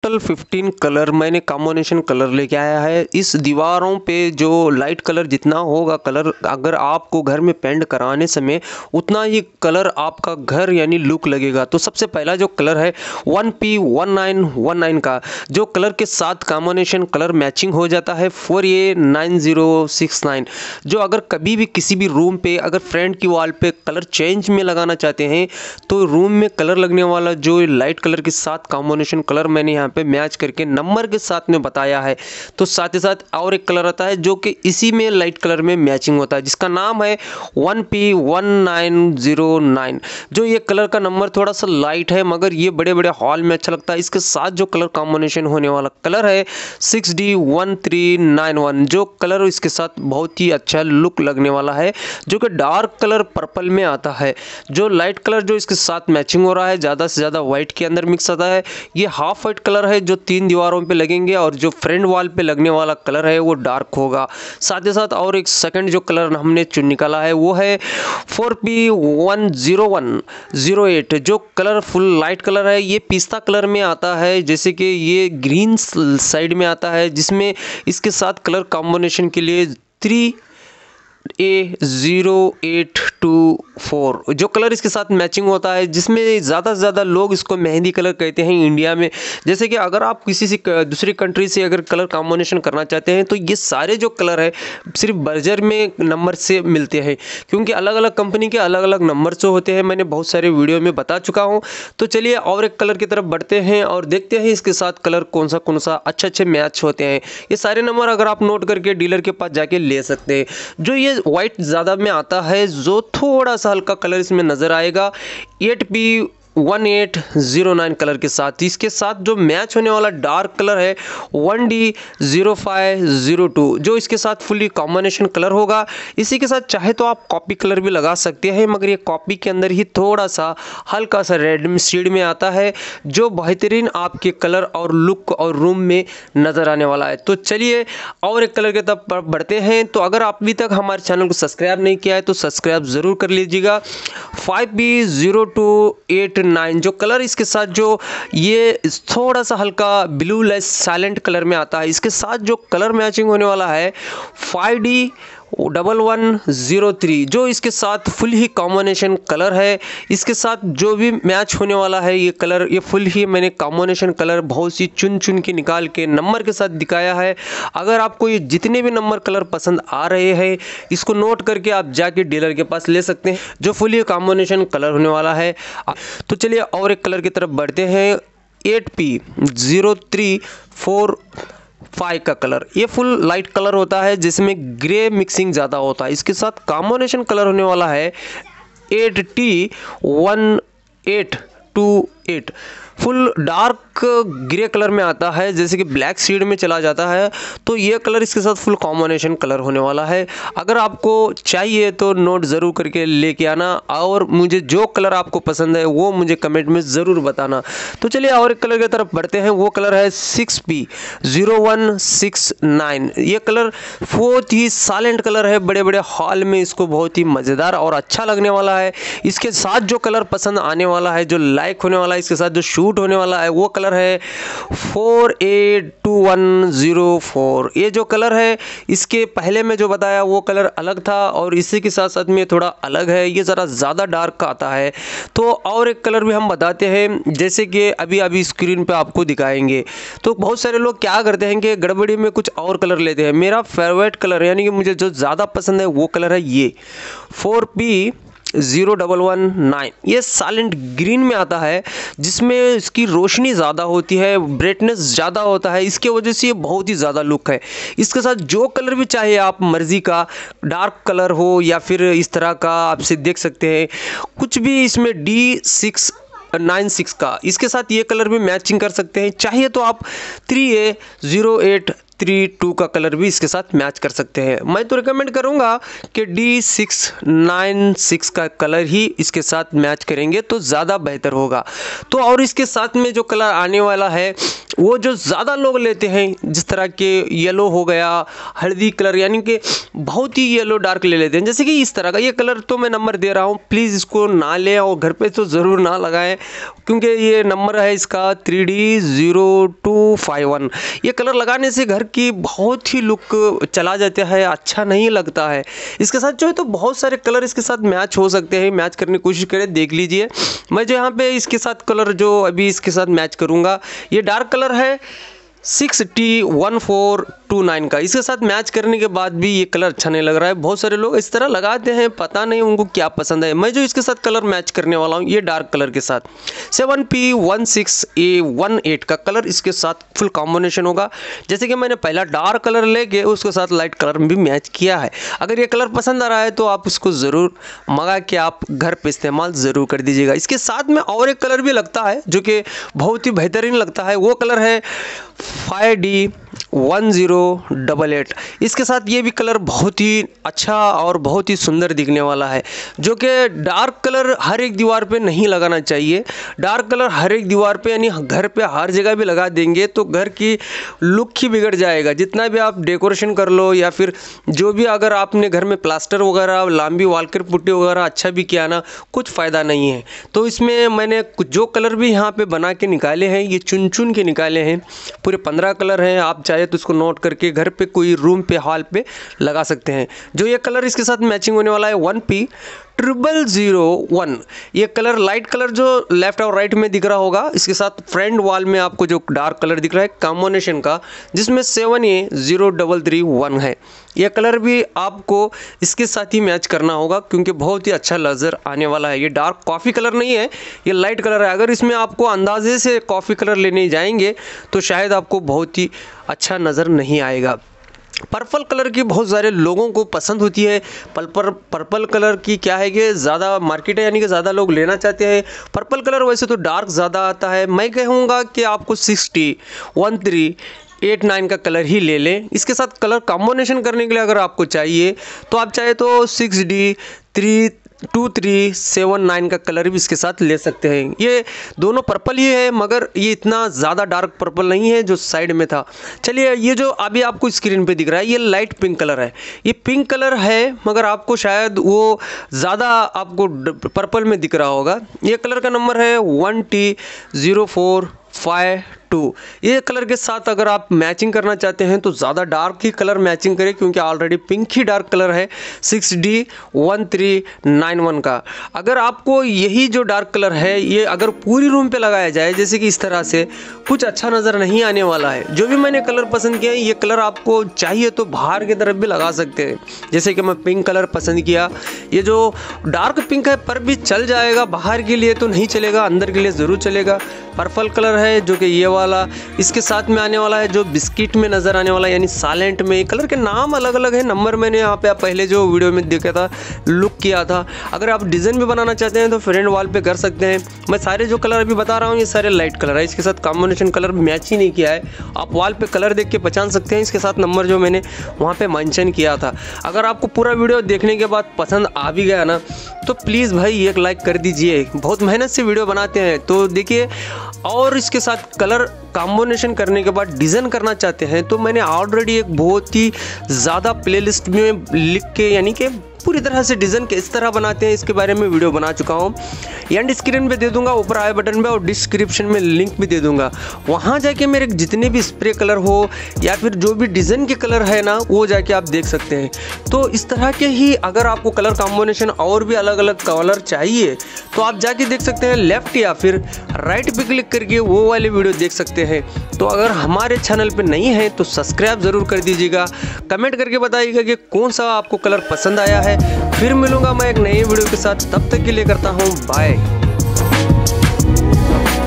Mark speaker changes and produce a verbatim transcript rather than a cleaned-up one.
Speaker 1: Total fifteen colour मैंने combination colour लेके आया है। इस दीवारों पे जो लाइट कलर जितना होगा कलर, अगर आपको घर में पेंट कराने समय उतना ही कलर आपका घर यानी लुक लगेगा। तो सबसे पहला जो कलर है one P one nine one nine का जो कलर के साथ कॉम्बिनेशन कलर मैचिंग हो जाता है four A nine zero six nine, जो अगर कभी भी किसी भी रूम पे अगर फ्रंट की वॉल पे कलर चेंज में लगाना चाहते हैं तो रूम में कलर लगने वाला जो लाइट कलर के साथ कॉम्बिनेशन कलर मैंने यहाँ पे मैच करके नंबर के साथ में बताया है। तो साथ ही साथ और एक कलर आता है जो कि इसी में लाइट कलर में मैचिंग होता है, जिसका नाम है one P one nine zero nine. जो ये कलर का नंबर थोड़ा सा लाइट है मगर ये बड़े बड़े हॉल में अच्छा लगता है। इसके साथ जो कलर कॉम्बिनेशन होने वाला कलर है six D one three nine one, जो कलर इसके साथ बहुत ही अच्छा लुक लगने वाला है, जो कि डार्क कलर पर्पल में आता है। जो लाइट कलर जो इसके साथ मैचिंग हो रहा है ज़्यादा से ज़्यादा वाइट के अंदर मिक्स आता है। ये हाफ वाइट कलर है जो तीन दीवारों पे लगेंगे और जो फ्रंट वॉल पे लगने वाला कलर है वो डार्क होगा। साथ ही साथ और एक सेकंड जो कलर हमने चुन निकाला है वो है four P one zero one zero eight, जो कलर फुल लाइट कलर है। ये पिस्ता कलर में आता है, जैसे कि ये ग्रीन साइड में आता है, जिसमें इसके साथ कलर कॉम्बिनेशन के लिए three A zero eight two four जो कलर इसके साथ मैचिंग होता है, जिसमें ज़्यादा से ज़्यादा लोग इसको मेहंदी कलर कहते हैं इंडिया में। जैसे कि अगर आप किसी से दूसरी कंट्री से अगर कलर कॉम्बिनेशन करना चाहते हैं तो ये सारे जो कलर है सिर्फ बर्जर में नंबर से मिलते हैं, क्योंकि अलग अलग कंपनी के अलग अलग नंबर से होते हैं। मैंने बहुत सारे वीडियो में बता चुका हूँ। तो चलिए और एक कलर की तरफ बढ़ते हैं और देखते हैं इसके साथ कलर कौन सा कौन सा अच्छे अच्छे मैच होते हैं। ये सारे नंबर अगर आप नोट करके डीलर के पास जाके ले सकते हैं। जो ये वाइट ज़्यादा में आता है, जो थोड़ा सा हल्का कलर इसमें नज़र आएगा eight P one eight zero nine colour के साथ। इसके साथ जो मैच होने वाला डार्क कलर है one D zero five zero two, जो इसके साथ फुली कॉम्बिनेशन कलर होगा। इसी के साथ चाहे तो आप कॉपी कलर भी लगा सकते हैं, मगर ये कॉपी के अंदर ही थोड़ा सा हल्का सा रेड शेड में आता है, जो बेहतरीन आपके कलर और लुक और रूम में नज़र आने वाला है। तो चलिए और एक कलर के तरफ बढ़ते हैं। तो अगर आप अभी तक हमारे चैनल को सब्सक्राइब नहीं किया है तो सब्सक्राइब ज़रूर कर लीजिएगा। Five B zero two eight nine जो कलर इसके साथ जो ये थोड़ा सा हल्का ब्लू लेस साइलेंट कलर में आता है, इसके साथ जो कलर मैचिंग होने वाला है five D double one zero three, जो इसके साथ फुल ही कॉम्बिनेशन कलर है। इसके साथ जो भी मैच होने वाला है ये कलर, ये फुल ही मैंने कॉम्बिनेशन कलर बहुत सी चुन चुन के निकाल के नंबर के साथ दिखाया है। अगर आपको ये जितने भी नंबर कलर पसंद आ रहे हैं इसको नोट करके आप जाके डीलर के पास ले सकते हैं, जो फुल ही कॉम्बिनेशन कलर होने वाला है। तो चलिए और एक कलर की तरफ बढ़ते हैं। Eight P zero three four five का कलर, ये फुल लाइट कलर होता है जिसमें ग्रे मिक्सिंग ज़्यादा होता है। इसके साथ कॉम्बिनेशन कलर होने वाला है eight T one eight two eight, full dark grey colour में आता है, जैसे कि ब्लैक शेड में चला जाता है। तो ये कलर इसके साथ फुल कॉम्बिनेशन कलर होने वाला है। अगर आपको चाहिए तो नोट ज़रूर करके लेके आना, और मुझे जो कलर आपको पसंद है वो मुझे कमेंट में ज़रूर बताना। तो चलिए और एक कलर की तरफ बढ़ते हैं, वो कलर है six P zero one six nine. ये कलर बहुत ही साइलेंट कलर है, बड़े बड़े हॉल में इसको बहुत ही मज़ेदार और अच्छा लगने वाला है। इसके साथ जो कलर पसंद आने वाला है, जो लाइक होने वाला है, इसके साथ जो शूट होने वाला है वो कलर है four A two one zero four. ये जो कलर है इसके पहले में जो बताया वो कलर अलग था और इसी के साथ साथ में थोड़ा अलग है, ये ज़रा ज़्यादा डार्क का आता है। तो और एक कलर भी हम बताते हैं, जैसे कि अभी अभी स्क्रीन पे आपको दिखाएंगे। तो बहुत सारे लोग क्या करते हैं कि गड़बड़ी में कुछ और कलर लेते हैं। मेरा फेवरेट कलर यानी कि मुझे जो ज़्यादा पसंद है वो कलर है ये four P zero double one nine. ये साइलेंट ग्रीन में आता है, जिसमें इसकी रोशनी ज़्यादा होती है, ब्राइटनेस ज़्यादा होता है, इसके वजह से ये बहुत ही ज़्यादा लुक है। इसके साथ जो कलर भी चाहिए आप मर्ज़ी का, डार्क कलर हो या फिर इस तरह का, आपसे देख सकते हैं कुछ भी इसमें डी सिक्स नाइन सिक्स का, इसके साथ ये कलर भी मैचिंग कर सकते हैं। चाहिए तो आप three A zero eight three two का कलर भी इसके साथ मैच कर सकते हैं। मैं तो रिकमेंड करूंगा कि डी सिक्स नाइन सिक्स का कलर ही इसके साथ मैच करेंगे तो ज़्यादा बेहतर होगा। तो और इसके साथ में जो कलर आने वाला है वो जो ज़्यादा लोग लेते हैं, जिस तरह के येलो हो गया, हल्दी कलर, यानी कि बहुत ही येलो डार्क ले लेते हैं, जैसे कि इस तरह का ये कलर तो मैं नंबर दे रहा हूँ, प्लीज़ इसको ना लें और घर पे तो ज़रूर ना लगाएं, क्योंकि ये नंबर है इसका three D zero two five one. ये कलर लगाने से घर की बहुत ही लुक चला जाता है, अच्छा नहीं लगता है। इसके साथ जो है तो बहुत सारे कलर इसके साथ मैच हो सकते हैं, मैच करने की कोशिश करें, देख लीजिए। मैं जो यहाँ पे इसके साथ कलर जो अभी इसके साथ मैच करूँगा, ये डार्क कलर है six T one four two nine का। इसके साथ मैच करने के बाद भी ये कलर अच्छा नहीं लग रहा है। बहुत सारे लोग इस तरह लगाते हैं, पता नहीं उनको क्या पसंद है। मैं जो इसके साथ कलर मैच करने वाला हूँ ये डार्क कलर के साथ seven P one six A one eight का कलर इसके साथ फुल कॉम्बिनेशन होगा। जैसे कि मैंने पहला डार्क कलर लेके उसके साथ लाइट कलर भी मैच किया है। अगर ये कलर पसंद आ रहा है तो आप इसको ज़रूर मंगा के आप घर पे इस्तेमाल ज़रूर कर दीजिएगा। इसके साथ में और एक कलर भी लगता है जो कि बहुत ही बेहतरीन लगता है, वो कलर है five D one zero double eight. इसके साथ ये भी कलर बहुत ही अच्छा और बहुत ही सुंदर दिखने वाला है, जो कि डार्क कलर हर एक दीवार पे नहीं लगाना चाहिए। डार्क कलर हर एक दीवार पे यानी घर पे हर जगह भी लगा देंगे तो घर की लुक ही बिगड़ जाएगा। जितना भी आप डेकोरेशन कर लो या फिर जो भी, अगर आपने घर में प्लास्टर वगैरह लंबी वालकर पुट्टी वगैरह अच्छा भी किया ना, कुछ फ़ायदा नहीं है। तो इसमें मैंने कुछ जो कलर भी यहाँ पे बना के निकाले हैं, ये चुन चुन के निकाले हैं, पूरे पंद्रह कलर हैं। आप चाहे तो उसको नोट करके घर पे कोई रूम पे हॉल पे लगा सकते हैं। जो ये कलर इसके साथ मैचिंग होने वाला है one P triple zero one. ये कलर लाइट कलर जो लेफ्ट और राइट में दिख रहा होगा, इसके साथ फ्रंट वॉल में आपको जो डार्क कलर दिख रहा है कॉम्बिनेशन का, जिसमें seven A zero double three one है। यह कलर भी आपको इसके साथ ही मैच करना होगा क्योंकि बहुत ही अच्छा नज़र आने वाला है। ये डार्क कॉफ़ी कलर नहीं है, ये लाइट कलर है। अगर इसमें आपको अंदाजे से कॉफ़ी कलर लेने जाएंगे तो शायद आपको बहुत ही अच्छा नज़र नहीं आएगा। पर्पल कलर की बहुत सारे लोगों को पसंद होती है। पर्पल पर्पल कलर की क्या है कि ज़्यादा मार्केट है, यानी कि ज़्यादा लोग लेना चाहते हैं पर्पल कलर। वैसे तो डार्क ज़्यादा आता है। मैं कहूँगा कि आपको sixty one three eight nine का कलर ही ले लें। इसके साथ कलर कॉम्बिनेशन करने के लिए अगर आपको चाहिए तो आप चाहे तो six D three two three seven nine का कलर भी इसके साथ ले सकते हैं। ये दोनों पर्पल ही है, मगर ये इतना ज़्यादा डार्क पर्पल नहीं है जो साइड में था। चलिए, ये जो अभी आपको स्क्रीन पे दिख रहा है ये लाइट पिंक कलर है। ये पिंक कलर है मगर आपको शायद वो ज़्यादा आपको पर्पल में दिख रहा होगा। ये कलर का नंबर है one T zero four five two. ये कलर के साथ अगर आप मैचिंग करना चाहते हैं तो ज़्यादा डार्क ही कलर मैचिंग करें, क्योंकि ऑलरेडी पिंक ही डार्क कलर है six D one three nine one का। अगर आपको यही जो डार्क कलर है ये अगर पूरी रूम पे लगाया जाए जैसे कि इस तरह से, कुछ अच्छा नज़र नहीं आने वाला है। जो भी मैंने कलर पसंद किया है ये कलर आपको चाहिए तो बाहर की तरफ भी लगा सकते हैं। जैसे कि मैं पिंक कलर पसंद किया, ये जो डार्क पिंक है पर भी चल जाएगा, बाहर के लिए तो नहीं चलेगा, अंदर के लिए ज़रूर चलेगा। पर्पल कलर है जो कि ये वाला इसके साथ में आने वाला है, जो बिस्किट में नज़र आने वाला है यानी साइलेंट में। कलर के नाम अलग अलग है, नंबर मैंने यहाँ पे आप पहले जो वीडियो में देखा था, लुक किया था। अगर आप डिज़ाइन भी बनाना चाहते हैं तो फ्रंट वॉल पे कर सकते हैं। मैं सारे जो कलर अभी बता रहा हूँ ये सारे लाइट कलर है, इसके साथ कॉम्बिनेशन कलर मैच ही नहीं किया है। आप वॉल पे कलर देख के पहचान सकते हैं इसके साथ नंबर जो मैंने वहाँ पे मेंशन किया था। अगर आपको पूरा वीडियो देखने के बाद पसंद आ भी गया ना तो प्लीज़ भाई एक लाइक कर दीजिए। बहुत मेहनत से वीडियो बनाते हैं तो देखिए। और इसके साथ कलर कॉम्बिनेशन करने के बाद डिज़ाइन करना चाहते हैं तो मैंने ऑलरेडी एक बहुत ही ज़्यादा प्लेलिस्ट में लिख के, यानी कि पूरी तरह से डिज़ाइन किस तरह बनाते हैं इसके बारे में वीडियो बना चुका हूँ। एंड स्क्रीन पे दे दूंगा, ऊपर आई बटन पे, और डिस्क्रिप्शन में लिंक भी दे दूंगा। वहाँ जाके मेरे जितने भी स्प्रे कलर हो या फिर जो भी डिज़ाइन के कलर है ना वो जाके आप देख सकते हैं। तो इस तरह के ही अगर आपको कलर कॉम्बिनेशन और भी अलग अलग कलर चाहिए तो आप जाके देख सकते हैं, लेफ्ट या फिर राइट पे क्लिक करके वो वाले वीडियो देख सकते हैं। तो अगर हमारे चैनल पे नहीं है तो सब्सक्राइब ज़रूर कर दीजिएगा। कमेंट करके बताइएगा कि कौन सा आपको कलर पसंद आया है। फिर मिलूंगा मैं एक नई वीडियो के साथ, तब तक के लिए करता हूँ बाय।